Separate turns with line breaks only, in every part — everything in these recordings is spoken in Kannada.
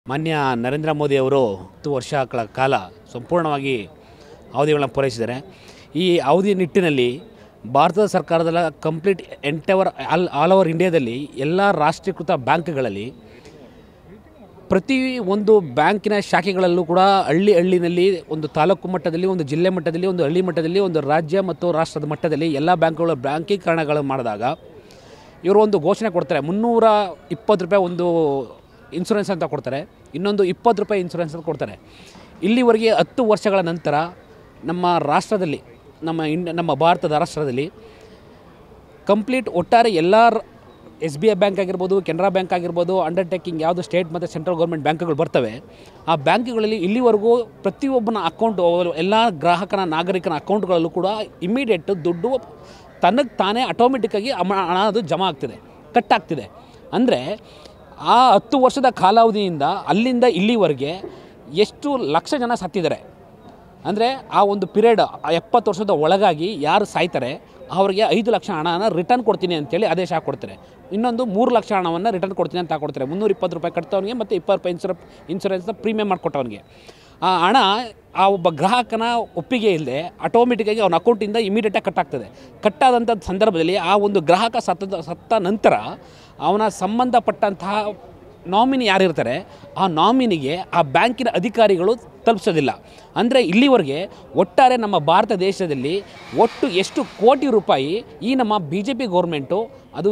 ಮಾನ್ಯ ನರೇಂದ್ರ ಮೋದಿ ಅವರು 10 ವರ್ಷಗಳ ಕಾಲ ಸಂಪೂರ್ಣವಾಗಿ ಅವಧಿಗಳನ್ನು ಪೂರೈಸಿದ್ದಾರೆ. ಈ ಅವಧಿ ನಿಟ್ಟಿನಲ್ಲಿ ಭಾರತದ ಸರ್ಕಾರದ ಕಂಪ್ಲೀಟ್ ಆಲ್ ಓವರ್ ಇಂಡಿಯಾದಲ್ಲಿ ಎಲ್ಲ ರಾಷ್ಟ್ರೀಕೃತ ಬ್ಯಾಂಕ್ಗಳಲ್ಲಿ ಪ್ರತಿ ಒಂದು ಬ್ಯಾಂಕಿನ ಶಾಖೆಗಳಲ್ಲೂ ಕೂಡ ಹಳ್ಳಿನಲ್ಲಿ ಒಂದು ತಾಲೂಕು ಮಟ್ಟದಲ್ಲಿ, ಒಂದು ಜಿಲ್ಲೆ ಮಟ್ಟದಲ್ಲಿ, ಒಂದು ಹಳ್ಳಿ ಮಟ್ಟದಲ್ಲಿ, ಒಂದು ರಾಜ್ಯ ಮತ್ತು ರಾಷ್ಟ್ರದ ಮಟ್ಟದಲ್ಲಿ ಎಲ್ಲ ಬ್ಯಾಂಕ್ಗಳ ಬ್ಯಾಂಕೀಕರಣಗಳು ಮಾಡಿದಾಗ ಇವರು ಒಂದು ಘೋಷಣೆ ಕೊಡ್ತಾರೆ. 320 ರೂಪಾಯಿ ಒಂದು ಇನ್ಶೂರೆನ್ಸ್ ಅಂತ ಕೊಡ್ತಾರೆ, ಇನ್ನೊಂದು 20 ರೂಪಾಯಿ ಇನ್ಶೂರೆನ್ಸ್ ಅಂತ ಕೊಡ್ತಾರೆ. ಇಲ್ಲಿವರೆಗೆ 10 ವರ್ಷಗಳ ನಂತರ ನಮ್ಮ ರಾಷ್ಟ್ರದಲ್ಲಿ, ನಮ್ಮ ಭಾರತದ ರಾಷ್ಟ್ರದಲ್ಲಿ ಕಂಪ್ಲೀಟ್ ಒಟ್ಟಾರೆ ಎಲ್ಲ SBI ಬ್ಯಾಂಕ್ ಆಗಿರ್ಬೋದು, ಕೆನರಾ ಬ್ಯಾಂಕ್ ಆಗಿರ್ಬೋದು, ಅಂಡರ್ಟೇಕಿಂಗ್ ಯಾವುದು ಸ್ಟೇಟ್ ಮತ್ತು ಸೆಂಟ್ರಲ್ ಗೌರ್ಮೆಂಟ್ ಬ್ಯಾಂಕ್ಗಳು ಬರ್ತವೆ, ಆ ಬ್ಯಾಂಕ್ಗಳಲ್ಲಿ ಇಲ್ಲಿವರೆಗೂ ಪ್ರತಿಯೊಬ್ಬನ ಅಕೌಂಟು, ಎಲ್ಲ ಗ್ರಾಹಕನ ನಾಗರಿಕನ ಅಕೌಂಟ್ಗಳಲ್ಲೂ ಕೂಡ ಇಮ್ಮಿಡಿಯೇಟ್ ದುಡ್ಡು ತನಗೆ ತಾನೇ ಆಟೋಮೆಟಿಕ್ಕಾಗಿ ಹಣ ಅದು ಜಮಾ ಆಗ್ತಿದೆ, ಕಟ್ ಆಗ್ತಿದೆ. ಅಂದರೆ ಆ 10 ವರ್ಷದ ಕಾಲಾವಧಿಯಿಂದ ಅಲ್ಲಿಂದ ಇಲ್ಲಿವರೆಗೆ ಎಷ್ಟು ಲಕ್ಷ ಜನ ಸತ್ತಿದ್ದಾರೆ ಅಂದರೆ ಆ ಒಂದು ಪೀರಿಯಡ್ 70 ವರ್ಷದ ಒಳಗಾಗಿ ಯಾರು ಸಾಯ್ತಾರೆ ಅವರಿಗೆ 5 ಲಕ್ಷ ಹಣನ ರಿಟರ್ನ್ ಕೊಡ್ತೀನಿ ಅಂತೇಳಿ ಆದೇಶ ಹಾಕ್ಕೊಡ್ತಾರೆ. ಇನ್ನೊಂದು 3 ಲಕ್ಷ ಹಣವನ್ನು ರಿಟರ್ನ್ ಕೊಡ್ತೀನಿ ಅಂತ ಹಾಕ್ಕೊಡ್ತಾರೆ. 320 ರೂಪಾಯಿ ಕಟ್ತವನಿಗೆ ಮತ್ತು 20 ರೂಪಾಯಿ ಇನ್ಶೂರೆನ್ಸ್ನ ಪ್ರೀಮಿಯಮ್ ಮಾಡಿಕೊಟ್ಟವನಿಗೆ. ಆ ಹಣ ಆ ಒಬ್ಬ ಗ್ರಾಹಕನ ಒಪ್ಪಿಗೆ ಇಲ್ಲದೆ ಆಟೋಮೆಟಿಕ್ಕಾಗಿ ಅವನ ಅಕೌಂಟಿಂದ ಇಮಿಡಿಯೇಟಾಗಿ ಕಟ್ಟಾಗ್ತದೆ. ಕಟ್ಟಾದಂಥ ಸಂದರ್ಭದಲ್ಲಿ ಆ ಒಂದು ಗ್ರಾಹಕ ಸತ್ತ ನಂತರ ಅವನ ಸಂಬಂಧಪಟ್ಟಂತಹ ನಾಮಿನಿ ಯಾರಿರ್ತಾರೆ ಆ ನಾಮಿನಿಗೆ ಆ ಬ್ಯಾಂಕಿನ ಅಧಿಕಾರಿಗಳು ತಲುಪಿಸೋದಿಲ್ಲ. ಅಂದರೆ ಇಲ್ಲಿವರೆಗೆ ಒಟ್ಟಾರೆ ನಮ್ಮ ಭಾರತ ದೇಶದಲ್ಲಿ ಒಟ್ಟು ಎಷ್ಟು ಕೋಟಿ ರೂಪಾಯಿ ಈ ನಮ್ಮ BJP ಗೌರ್ಮೆಂಟು ಅದು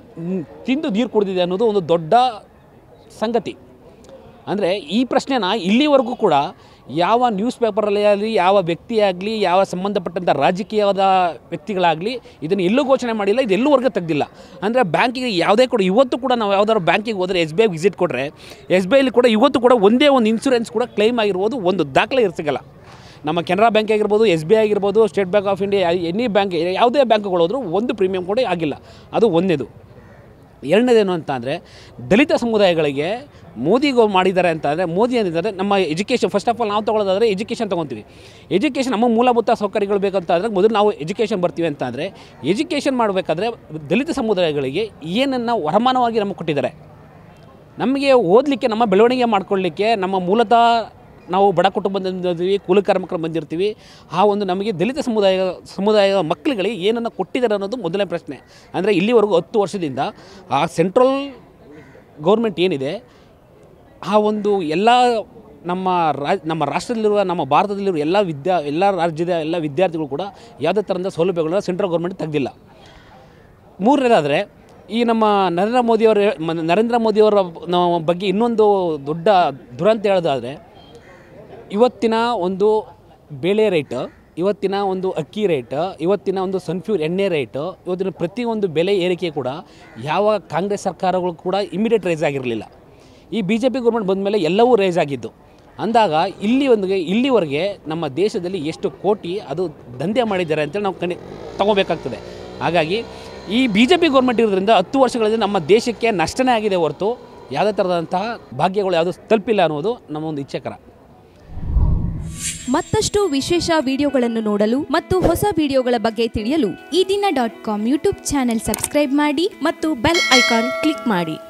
ತಿಂದು ನೀರು ಕುಡಿದಿದೆ ಅನ್ನೋದು ಒಂದು ದೊಡ್ಡ ಸಂಗತಿ. ಅಂದರೆ ಈ ಪ್ರಶ್ನೆನ ಇಲ್ಲಿವರೆಗೂ ಕೂಡ ಯಾವ ನ್ಯೂಸ್ ಪೇಪರಲ್ಲಿ ಆಗಲಿ, ಯಾವ ವ್ಯಕ್ತಿಯಾಗಲಿ, ಯಾವ ಸಂಬಂಧಪಟ್ಟಂಥ ರಾಜಕೀಯವಾದ ವ್ಯಕ್ತಿಗಳಾಗಲಿ ಇದನ್ನು ಎಲ್ಲೂ ಘೋಷಣೆ ಮಾಡಿಲ್ಲ, ಇದು ಎಲ್ಲೂವರೆಗೂ ತೆಗೆದಿಲ್ಲ. ಅಂದರೆ ಬ್ಯಾಂಕಿಗೆ ಯಾವುದೇ ಕೂಡ ಇವತ್ತು ಕೂಡ ನಾವು ಯಾವುದಾದ್ರು ಬ್ಯಾಂಕಿಗೆ ಹೋದರೆ SBI ವಿಸಿಟ್ ಕೊಟ್ಟರೆ SBIಲಿ ಕೂಡ ಇವತ್ತು ಕೂಡ ಒಂದೇ ಒಂದು ಇನ್ಶೂರೆನ್ಸ್ ಕೂಡ ಕ್ಲೈಮ್ ಆಗಿರ್ಬೋದು, ಒಂದು ದಾಖಲೆ ಸಿಗಲ್ಲ. ನಮ್ಮ ಕೆನರಾ ಬ್ಯಾಂಕ್ ಆಗಿರ್ಬೋದು, SBI ಆಗಿರ್ಬೋದು, State Bank of India, any bank, ಯಾವುದೇ ಬ್ಯಾಂಕ್ಗಳು ಹೋದರೂ ಒಂದು ಪ್ರೀಮಿಯಂ ಕೂಡ ಆಗಿಲ್ಲ. ಅದು ಒಂದೇದು. ಎರಡನೇದೇನು ಅಂತ ಅಂದರೆ ದಲಿತ ಸಮುದಾಯಗಳಿಗೆ ಮೋದಿಗೂ ಮಾಡಿದ್ದಾರೆ ಅಂತ ಅಂದರೆ ಮೋದಿ ಏನಿದ್ದಾರೆ ನಮ್ಮ ಎಜುಕೇಷನ್, ಫಸ್ಟ್ ಆಫ್ ಆಲ್ ನಾವು ತೊಗೊಳ್ಳೋದಾದರೆ ಎಜುಕೇಷನ್ ತೊಗೊತೀವಿ. ಎಜುಕೇಷನ್ ನಮ್ಮ ಮೂಲಭೂತ ಸೌಕರ್ಯಗಳು ಬೇಕಂತ ಅಂದರೆ ಮೊದಲು ನಾವು ಎಜುಕೇಷನ್ ಬರ್ತೀವಿ ಅಂತ ಅಂದರೆ ಎಜುಕೇಷನ್ ಮಾಡಬೇಕಾದ್ರೆ ದಲಿತ ಸಮುದಾಯಗಳಿಗೆ ಏನನ್ನು ವರಮಾನವಾಗಿ ನಮಗೆ ಕೊಟ್ಟಿದ್ದಾರೆ. ನಮಗೆ ಓದಲಿಕ್ಕೆ, ನಮ್ಮ ಬೆಳವಣಿಗೆ ಮಾಡ್ಕೊಳ್ಳಿಕ್ಕೆ, ನಮ್ಮ ಮೂಲತಃ ನಾವು ಬಡ ಕುಟುಂಬದಿಂದ ಬಂದಿರ್ತೀವಿ, ಕೂಲಿಕಾರ್ಮಿಕರು ಬಂದಿರ್ತೀವಿ. ಆ ಒಂದು ನಮಗೆ ದಲಿತ ಸಮುದಾಯದ ಮಕ್ಕಳುಗಳಿಗೆ ಏನನ್ನು ಕೊಟ್ಟಿದ್ದಾರೆ ಅನ್ನೋದು ಮೊದಲನೇ ಪ್ರಶ್ನೆ. ಅಂದರೆ ಇಲ್ಲಿವರೆಗೂ 10 ವರ್ಷದಿಂದ ಆ ಸೆಂಟ್ರಲ್ ಗೌರ್ಮೆಂಟ್ ಏನಿದೆ ಆ ಒಂದು ಎಲ್ಲ ನಮ್ಮ ರಾಷ್ಟ್ರದಲ್ಲಿರುವ, ನಮ್ಮ ಭಾರತದಲ್ಲಿರುವ ಎಲ್ಲ ರಾಜ್ಯದ ಎಲ್ಲ ವಿದ್ಯಾರ್ಥಿಗಳು ಕೂಡ ಯಾವುದೇ ಥರದ ಸೌಲಭ್ಯಗಳನ್ನ ಸೆಂಟ್ರಲ್ ಗೌರ್ಮೆಂಟ್ ತೆಗೆದಿಲ್ಲ. ಮೂರನೇದಾದರೆ ಈ ನಮ್ಮ ನರೇಂದ್ರ ಮೋದಿಯವರ ಬಗ್ಗೆ ಇನ್ನೊಂದು ದೊಡ್ಡ ದುರಂತ ಹೇಳೋದಾದರೆ ಇವತ್ತಿನ ಒಂದು ಬೇಳೆ ರೇಟ್, ಇವತ್ತಿನ ಒಂದು ಅಕ್ಕಿ ರೇಟ್, ಇವತ್ತಿನ ಒಂದು ಸನ್ಫ್ಯೂರ್ ಎಣ್ಣೆ ರೇಟು, ಇವತ್ತಿನ ಪ್ರತಿಯೊಂದು ಬೆಲೆ ಏರಿಕೆ ಕೂಡ ಯಾವ ಕಾಂಗ್ರೆಸ್ ಸರ್ಕಾರಗಳು ಕೂಡ ಇಮಿಡಿಯೇಟ್ ರೈಸ್ ಆಗಿರಲಿಲ್ಲ. ಈ BJP ಗೌರ್ಮೆಂಟ್ ಬಂದ ಮೇಲೆ ಎಲ್ಲವೂ ರೈಸ್ ಆಗಿದ್ದು. ಅಂದಾಗ ಇಲ್ಲಿವರೆಗೆ ನಮ್ಮ ದೇಶದಲ್ಲಿ ಎಷ್ಟು ಕೋಟಿ ಅದು ದಂಧೆ ಮಾಡಿದ್ದಾರೆ ಅಂತೇಳಿ ನಾವು ತಗೋಬೇಕಾಗ್ತದೆ. ಹಾಗಾಗಿ ಈ BJP ಗೌರ್ಮೆಂಟ್ ಇರೋದ್ರಿಂದ 10 ವರ್ಷಗಳಲ್ಲಿ ನಮ್ಮ ದೇಶಕ್ಕೆ ನಷ್ಟನೇ ಆಗಿದೆ ಹೊರತು ಯಾವುದೇ ಥರದಂತಹ ಭಾಗ್ಯಗಳು ಯಾವುದು ತಲುಪಿಲ್ಲ ಅನ್ನೋದು ನಮ್ಮ ಒಂದು ಇಚ್ಛೆಕರ.
ಮತ್ತಷ್ಟು ವಿಶೇಷ ವಿಡಿಯೋಗಳನ್ನು ನೋಡಲು ಮತ್ತು ಹೊಸ ವಿಡಿಯೋಗಳ ಬಗ್ಗೆ ತಿಳಿಯಲು
eDina.com ಯೂಟ್ಯೂಬ್ ಚಾನೆಲ್ ಸಬ್ಸ್ಕ್ರೈಬ್ ಮಾಡಿ ಮತ್ತು ಬೆಲ್ ಐಕಾನ್ ಕ್ಲಿಕ್ ಮಾಡಿ.